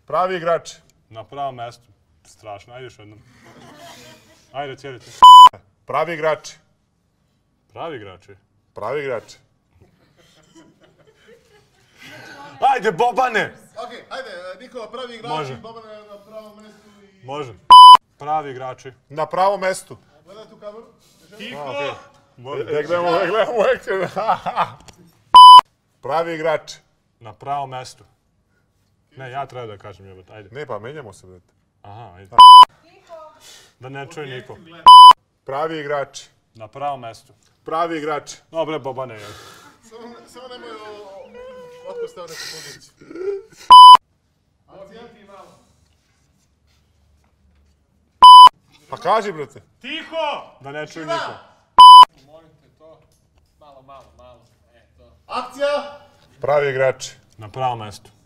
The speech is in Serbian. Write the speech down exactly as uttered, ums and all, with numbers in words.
Pravi igrači. Na pravom mestu. Strašno, ajde još jednom. Ajde, cijeli ti. Pravi igrači. Pravi igrači. Pravi igrači. Ajde, Bobane! Okej, ajde, Nikola, pravi igrači, Može. Bobane na pravom mestu i... Može. Pravi igrači. Na pravom mestu. Gledaj tu kameru. Tiho! Ne gledamo, ne gledamo ekciju. Pravi igrači. Na pravom mestu. Ne, ja treba da kažem jebate, ajde. Ne, pa menjamo se, brate. Aha, ajde. Da ne čuje niko. Pravi igrači. Na pravom mestu. Pravi igrači. Dobre, Bobane, jel? Samo, samo nemoj otko stav neku poziciju. Akcija? Pa kaži, brate. Tiho! Da ne čuje niko. Molim te to. Malo, malo, malo. E, to. Akcija! Pravi igrači. Na pravom mestu.